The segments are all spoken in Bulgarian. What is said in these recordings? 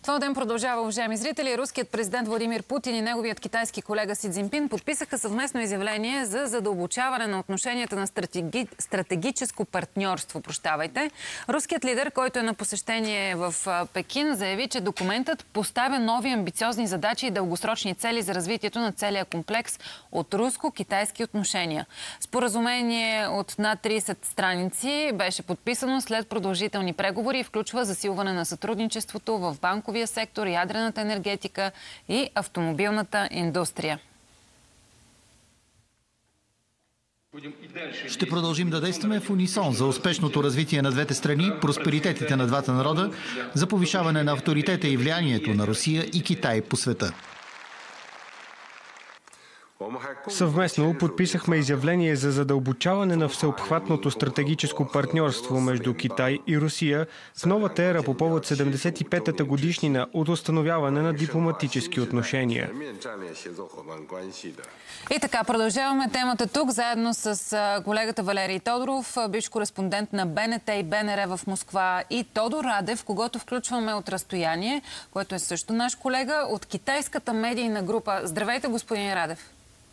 Това ден продължава, уважаеми зрители. Руският президент Владимир Путин и неговият китайски колега Си Цзинпин подписаха съвместно изявление за задълбочаване на отношенията на стратегическо партньорство. Руският лидер, който е на посещение в Пекин, заяви, че документът поставя нови амбициозни задачи и дългосрочни цели за развитието на целия комплекс от руско-китайски отношения. Споразумение от над 30 страници беше подписано след продължителни преговори и включва засилване на сътрудничеството в банковия сектор, ядрената енергетика и автомобилната индустрия. Ще продължим да действаме в унисон за успешното развитие на двете страни, просперитетите на двата народа, за повишаване на авторитета и влиянието на Русия и Китай по света. Съвместно подписахме изявление за задълбочаване на всеобхватното стратегическо партньорство между Китай и Русия в новата ера по повод 75-та годишнина от установяване на дипломатически отношения. И така, продължаваме темата тук, заедно с колегата Валерий Тодоров, бивш кореспондент на БНТ и БНР в Москва, и Тодор Радев, когото включваме от разстояние, който е също наш колега от китайската медийна група. Здравейте, господин Радев.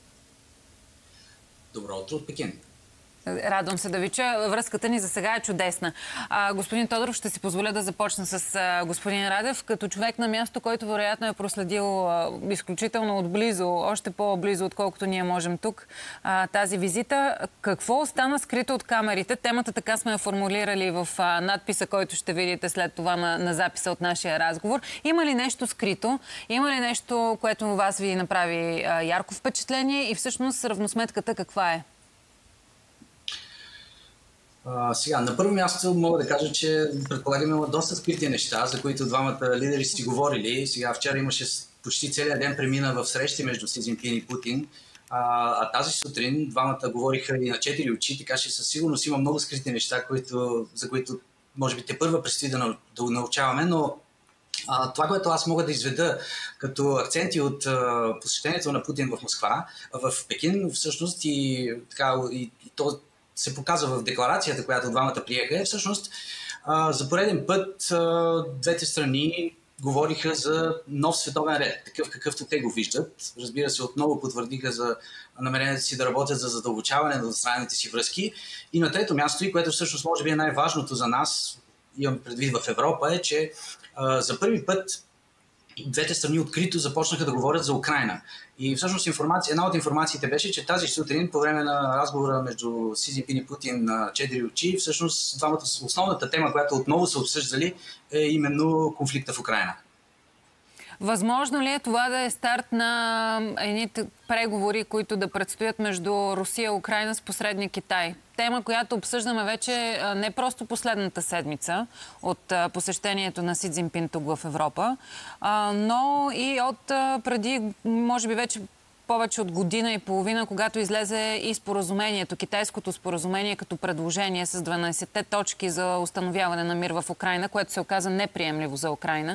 Добро утро от Пекин. Радвам се да ви чуя. Връзката ни за сега е чудесна. Господин Тодоров, ще си позволя да започна с господин Радев, като човек на място, който вероятно е проследил изключително отблизо, още по-близо, отколкото ние можем тук, тази визита. Какво остана скрито от камерите? Темата така сме я формулирали в надписа, който ще видите след това на записа от нашия разговор. Има ли нещо скрито? Има ли нещо, което вас ви направи ярко впечатление и всъщност равносметката каква е? Сега, на първо място мога да кажа, че предполагам има доста скрити неща, за които двамата лидери си говорили. Сега вчера имаше почти целият ден премина в срещи между Си Цзинпин и Путин. Тази сутрин двамата говориха и на четири очи, така че със сигурност има много скрити неща, за които може би тепърва предстои да научаваме, но това, което аз мога да изведа като акценти от посещението на Путин в Москва, в Пекин всъщност и то се показва в декларацията, която двамата приеха, всъщност за пореден път двете страни говориха за нов световен ред, такъв какъвто те го виждат. Разбира се, отново потвърдиха за намерението си да работят за задълбочаване на двустранните си връзки. И на трето място, и което всъщност може би е най-важното за нас, имам предвид в Европа, е, че за първи път двете страни открито започнаха да говорят за Украйна. И всъщност една от информациите беше, че тази сутрин по време на разговора между Си Цзинпин и Путин на четири очи, всъщност основната тема, която отново са обсъждали, е именно конфликта в Украйна. Възможно ли е това да е старт на едните преговори, които да предстоят между Русия и Украйна с посредник Китай? Тема, която обсъждаме вече не просто последната седмица от посещението на Си Цзинпин тук в Европа, но и от преди, може би вече повече от година и половина, когато излезе и споразумението, китайското споразумение като предложение с 12-те точки за установяване на мир в Украйна, което се оказа неприемливо за Украйна.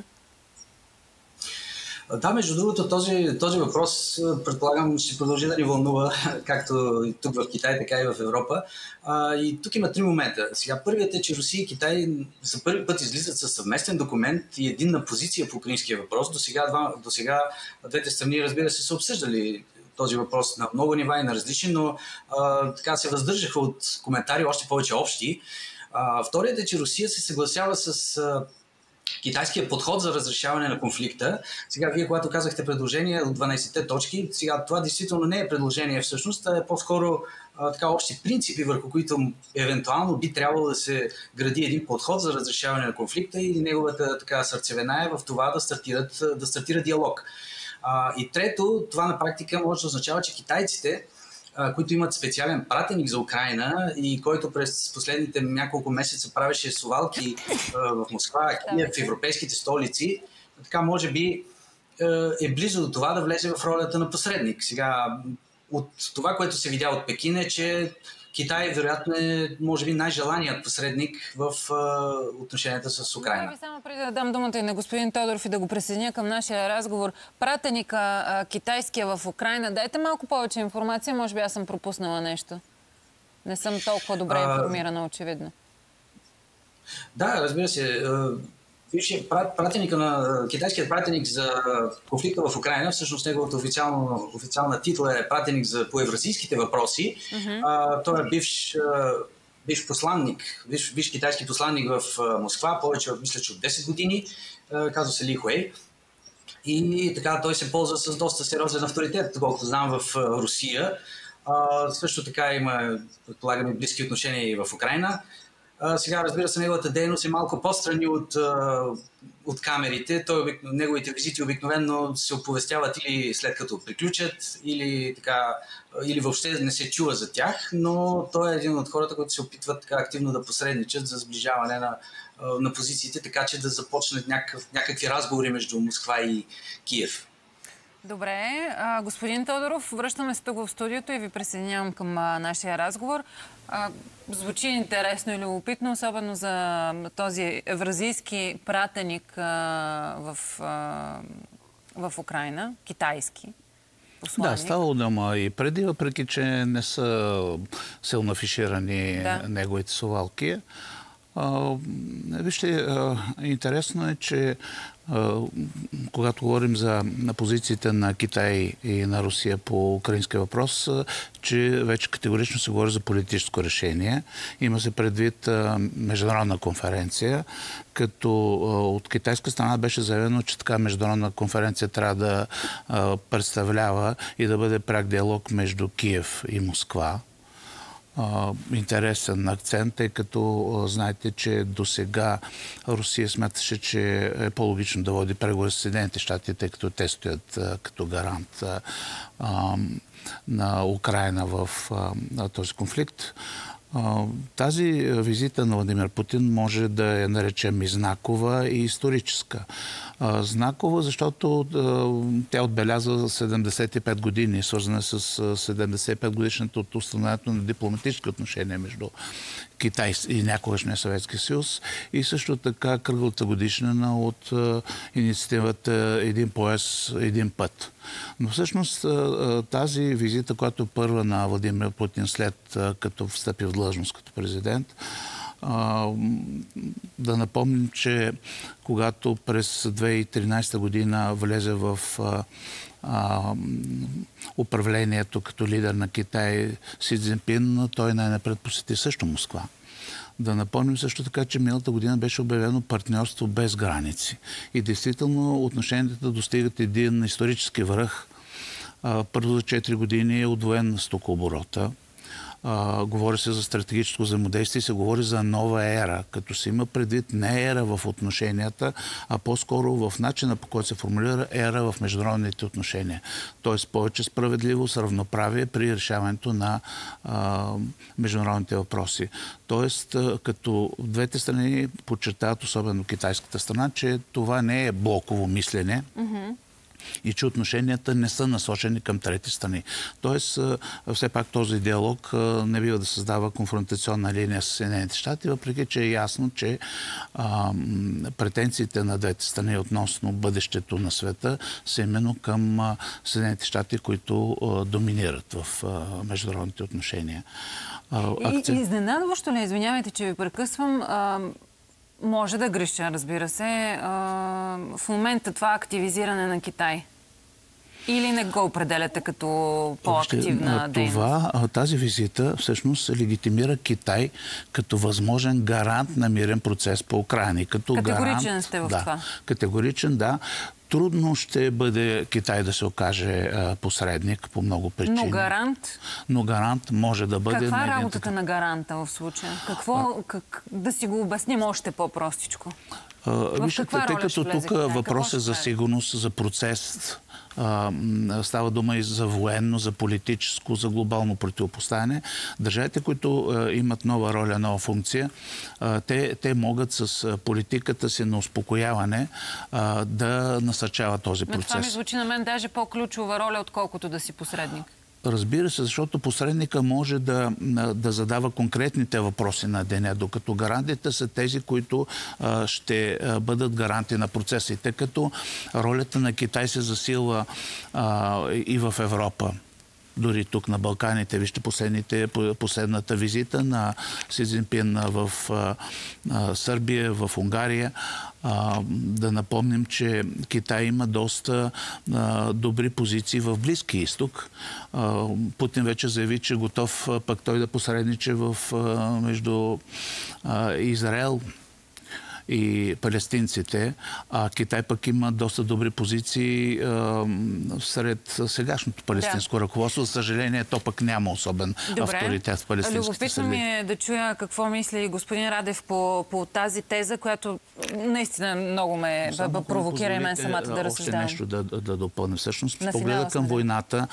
Да, между другото, този въпрос, предполагам, ще продължи да ни вълнува, както и тук в Китай, така и в Европа. И тук има три момента. Сега, първият е, че Русия и Китай за първи път излизат със съвместен документ и единна позиция по украинския въпрос. До сега двете страни, разбира се, са обсъждали този въпрос на много нива и на различни, но така се въздържаха от коментари, още повече общи. Вторият е, че Русия се съгласява с китайския подход за разрешаване на конфликта. Сега, вие, когато казахте предложение от 12-те точки, сега това действително не е предложение всъщност, а е по-скоро общи принципи, върху които евентуално би трябвало да се гради един подход за разрешаване на конфликта и неговата сърцевина е в това да стартира диалог. И трето, това на практика може да означава, че китайците, които имат специален пратеник за Украйна и който през последните няколко месеца правеше совалки в Москва, Киев, в европейските столици, така може би е близо до това да влезе в ролята на посредник. Сега, от това, което се видя от Пекин е, че Китай вероятно е, може би, най-желаният посредник в отношенията с Украйна. Само преди да дам думата и на господин Тодоров и да го присъединя към нашия разговор, пратеника китайския в Украйна, дайте малко повече информация, може би аз съм пропуснала нещо. Не съм толкова добре информирана, очевидно. Да, разбира се. Китайският пратеник за конфликта в Украйна, всъщност неговата официална титла е пратеник по евразийските въпроси. Той е бивш посланник, бивш китайски посланник в Москва, мисля, че от 10 години, казва се Ли Хуей. И така той се ползва с доста сериозен авторитет, колкото знам, в Русия. Също така има, предполагаме, близки отношения и в Украйна. Сега, разбира се, неговата дейност е малко по-страни от камерите. Неговите визити обикновено се оповестяват или след като приключат, или въобще не се чува за тях, но той е един от хората, които се опитват така активно да посредничат за сближаване на позициите, така че да започнат някакви разговори между Москва и Киев. Добре. Господин Тодоров, връщаме се тук в студиото и ви присъединявам към нашия разговор. Звучи интересно и любопитно, особено за този евразийски пратеник в Украйна, китайски посланик. Да, става дума и преди, въпреки че не са силно афиширани неговите совалки. Вижте, интересно е, че когато говорим на позициите на Китай и на Русия по украинския въпрос, че вече категорично се говори за политическо решение. Има се предвид международна конференция, като от китайска страна беше заявено, че така международна конференция трябва да представлява и да бъде пряк диалог между Киев и Москва. Интересен акцент, тъй като знаете, че до сега Русия смяташе, че е по-логично да води преговори с Съединените щати, тъй като те стоят като гарант на Украйна в този конфликт. Тази визита на Владимир Путин може да я наречем и знакова, и историческа. Знакова, защото тя отбеляза 75 години, свързана с 75 годишната от установяването на дипломатически отношения между Китай и някогашния Съветски съюз, и също така кръглата годишнина от инициативата Един пояс, един път. Но всъщност тази визита, която е първа на Владимир Путин след като встъпи в длъжност като президент, да напомним, че когато през 2013 година влезе в управлението като лидер на Китай Си Цзинпин, той най-напред посети също Москва. Да напомним също така, че миналата година беше обявено партньорство без граници. И действително отношенията достигат един исторически връх. Първо за 4 години е удвоен стокооборота. Говори се за стратегическо взаимодействие и се говори за нова ера, като се има предвид не ера в отношенията, а по-скоро в начина, по който се формулира ера в международните отношения. Тоест повече справедливост, равноправие при решаването на международните въпроси. Тоест, като двете страни подчертават, особено китайската страна, че това не е блоково мислене, и че отношенията не са насочени към трети страни. Тоест, все пак този диалог не бива да създава конфронтационна линия с Съединените щати, въпреки че е ясно, че претенциите на двете страни относно бъдещето на света са именно към Съединените щати, които доминират в международните отношения. Изненадващо ли, извинявайте, че ви прекъсвам, може да греша, разбира се, в момента това активизиране на Китай? Или не го определяте като по-активна дейност? Тази визита всъщност легитимира Китай като възможен гарант на мирен процес по Украйна. Категоричен сте в това? Категоричен, да. Трудно ще бъде Китай да се окаже посредник по много причини. Но гарант? Но гарант може да бъде... Каква е работата на гаранта в случая? Да си го обясним още по-простичко? Вижте, тъй като тук въпрос е за сигурност, за процес, става дума и за военно, за политическо, за глобално противопоставяне. Държавите, които имат нова роля, нова функция, те могат с политиката си на успокояване да насърчават този процес. Това ми звучи на мен даже по-ключова роля, отколкото да си посредник. Разбира се, защото посредника може да задава конкретните въпроси на деня, докато гарантите са тези, които ще бъдат гаранти на процеса. И тъй като ролята на Китай се засилва и в Европа, дори тук на Балканите. Вижте последната визита на Си Цзинпин в Сърбия, в Унгария. Да напомним, че Китай има доста добри позиции в Близкия изток. Путин вече заяви, че готов пък той да посредниче между Израел и палестинците, а Китай пък има доста добри позиции сред сегашното палестинско ръководство. За съжаление, то пък няма особен авторитет в палестинските среди. Любопитно ми е да чуя какво мисли господин Радев по тази теза, която наистина много ме провокира и мен самата да разсъждавам. Още нещо да допълня. Всъщност, погледа към войната,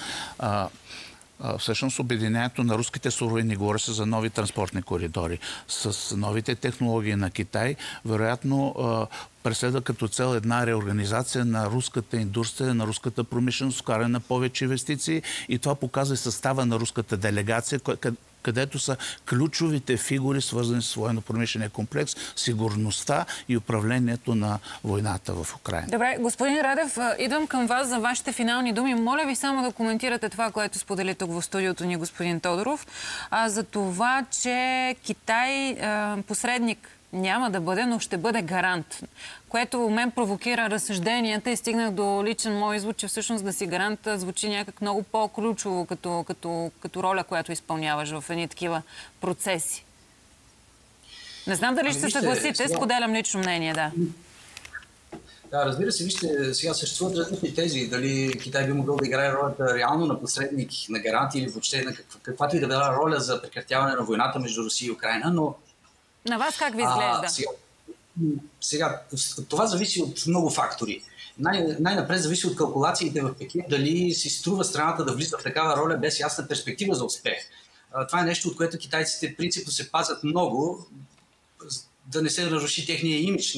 всъщност обединението на руските суровини, говори се за нови транспортни коридори, с новите технологии на Китай, вероятно преследва като цел една реорганизация на руската индустрия, на руската промишленост, вкаране на повече инвестиции, и това показва състава на руската делегация, където са ключовите фигури, свързани с военно-промишления комплекс, сигурността и управлението на войната в Украйна. Добре, господин Радев, идвам към вас за вашите финални думи. Моля ви само да коментирате това, което сподели тук в студиото ни господин Тодоров, за това, че Китай посредник няма да бъде, но ще бъде гарант, което мен провокира разсъжденията и стигнах до личен мой извод, че всъщност да си гарант звучи някак много по-ключово като роля, която изпълняваш в едни такива процеси. Не знам дали ще се съгласите, споделям лично мнение, да. Да, разбира се, вижте, сега съществуват различни тези. Дали Китай би могъл да играе ролята реално на посредник, на гарант или въобще на каквато и да била роля за прекратяване на войната между Русия и Украйна, но на вас как ви изглежда? Сега, това зависи от много фактори. Най-напред зависи от калкулациите в Пекин, дали си струва страната да влиза в такава роля без ясна перспектива за успех. Това е нещо, от което китайците принципно се пазят много, да не се наруши техния имидж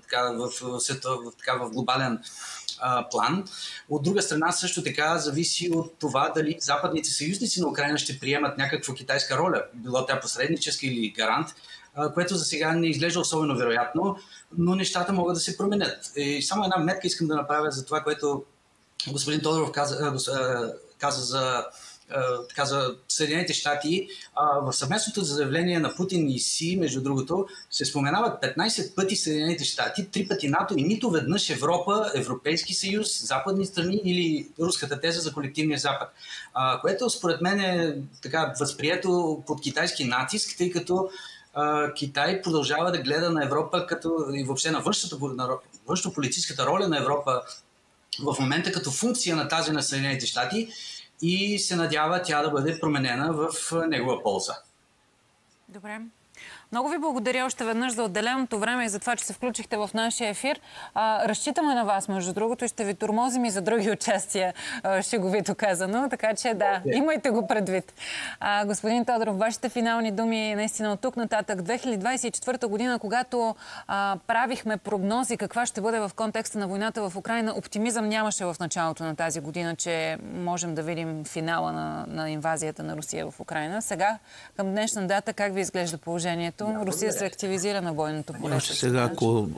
в глобален план. От друга страна също така зависи от това дали западните съюзници на Украйна ще приемат някаква китайска роля, било тя посредническа или гарант, което за сега не изглежда особено вероятно, но нещата могат да се променят. И само една метка искам да направя за това, което господин Тодоров каза за Съединените щати. В съвместното заявление на Путин и Си, между другото, се споменават 15 пъти Съединените щати, 3 пъти НАТО и нито веднъж Европа, Европейски съюз, западни страни или руската теза за колективния Запад. Което според мен е така възприето под китайски натиск, тъй като Китай продължава да гледа на Европа и въобще на външнополитическата роля на Европа в момента като функция на тази на Съединените щати и се надява тя да бъде променена в негова полза. Добре. Много ви благодаря още веднъж за отделеното време и за това, че се включихте в нашия ефир. Разчитаме на вас, между другото, и ще ви тормозим и за други участия, шеговито казано. Така че да, имайте го предвид. Господин Тодоров, вашите финални думи наистина от тук нататък. 2024 година, когато правихме прогнози каква ще бъде в контекста на войната в Украйна, оптимизъм нямаше в началото на тази година, че можем да видим финала на инвазията на Русия в Украйна. Сега, към днешна дата, как ви изглежда положението? Русия се активизира на бойното поле. Сега, ако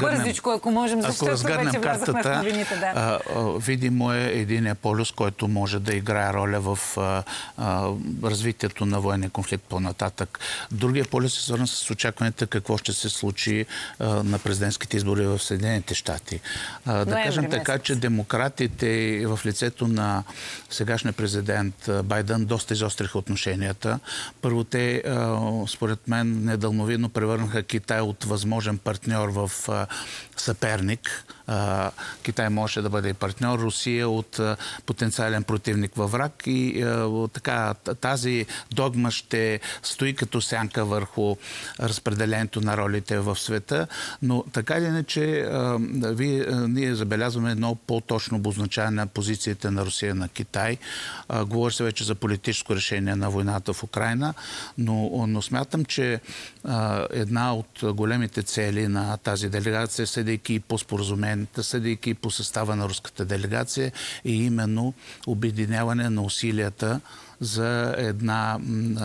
разгърнем картата, видимо е единия полюс, който може да играе роля в развитието на военния конфликт по-нататък. Другия полюс е свързан с очакването какво ще се случи на президентските избори в Съединените щати. Да кажем така, че демократите в лицето на сегашния президент Байден доста изостриха отношенията. Първо те, според мен, недълновидно превърнаха Китай от възможен партньор в съперник. Китай можеше да бъде и партньор, Русия от потенциален противник във враг и така тази догма ще стои като сянка върху разпределението на ролите в света, но така или иначе ние забелязваме едно по-точно обозначаване на позициите на Русия на Китай. Говори се вече за политическо решение на войната в Украйна, но смятам, че една от големите цели на тази делегация, съдейки по споразуменията, съдейки по състава на руската делегация, е именно обединяване на усилията за една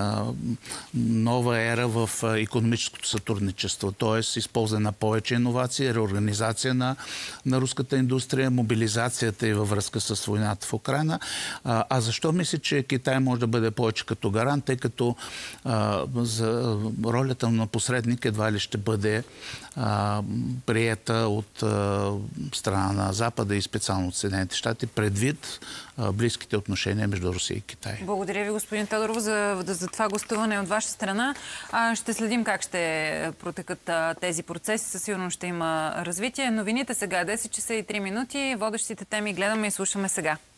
нова ера в икономическото сътрудничество, т.е. използване на повече иновации, реорганизация на руската индустрия, мобилизацията и във връзка с войната в Украйна. А защо мисля, че Китай може да бъде повече като гарант, тъй като за ролята на посредник едва ли ще бъде приета от страна на Запада и специално от Съединените щати, предвид близките отношения между Русия и Китай. Благодаря ви, господин Тодоров, за това гостуване от ваша страна. Ще следим как ще протекат тези процеси. Със сигурност ще има развитие. Новините сега 10 часа и 3 минути. Водещите теми гледаме и слушаме сега.